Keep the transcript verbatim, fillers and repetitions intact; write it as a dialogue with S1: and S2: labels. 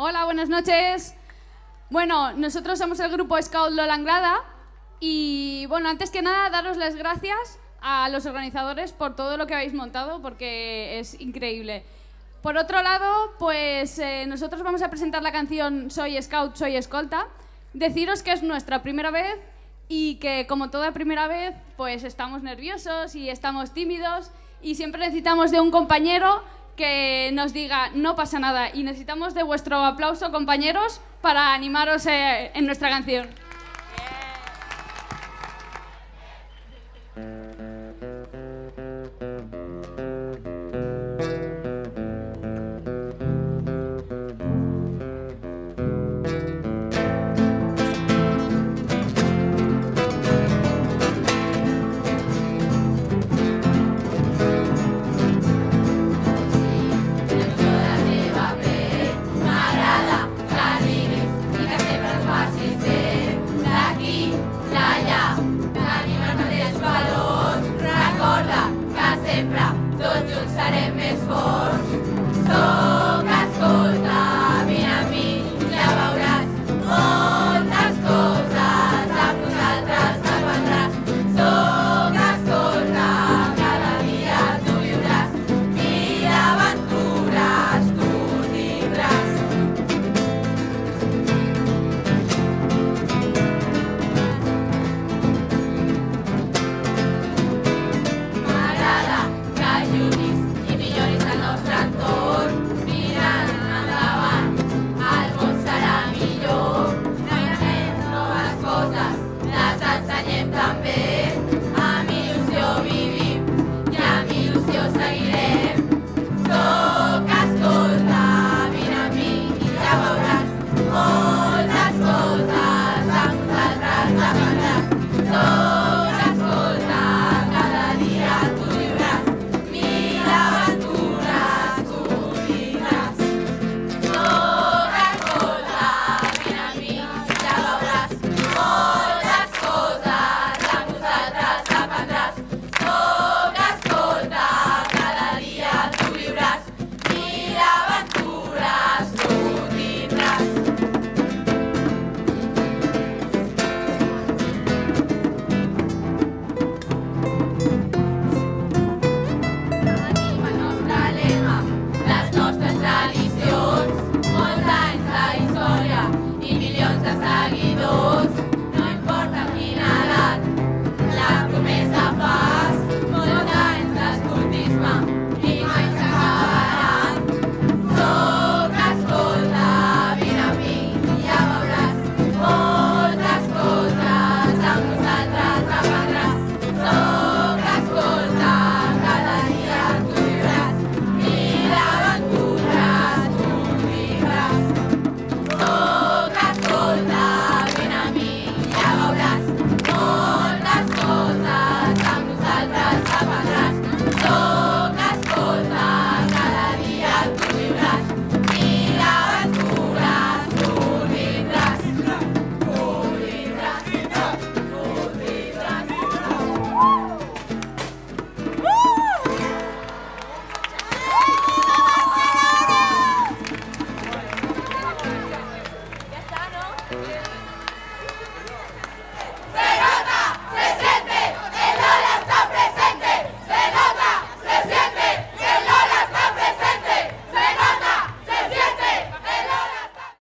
S1: Hola, buenas noches. Bueno, nosotros somos el grupo Scout Lola Anglada y, bueno, antes que nada, daros las gracias a los organizadores por todo lo que habéis montado, porque es increíble. Por otro lado, pues eh, nosotros vamos a presentar la canción Soy Scout, Soy Escolta. Deciros que es nuestra primera vez y que, como toda primera vez, pues estamos nerviosos y estamos tímidos y siempre necesitamos de un compañero que nos diga no pasa nada, y necesitamos de vuestro aplauso, compañeros, para animaros eh, en nuestra canción.